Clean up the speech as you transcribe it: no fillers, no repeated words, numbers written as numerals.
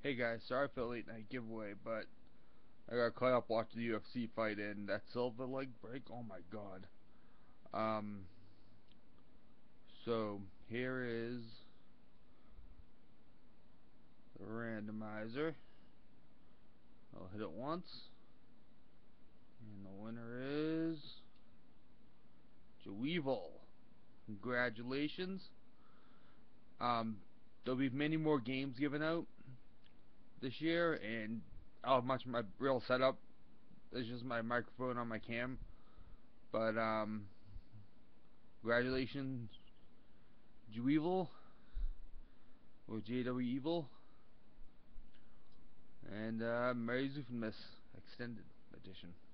Hey guys, sorry for the late night giveaway, but I got caught up watching the UFC fight and that silver leg break. Oh my god. Um. So here is the randomizer. I'll hit it once, and the winner is Jweevil. Congratulations. Um. There'll be many more games given out this year, and I'll have much of my real setup. It's just my microphone on my cam, but congratulations, Jweevil, or Jweevil, and Merry XUFN Extended Edition.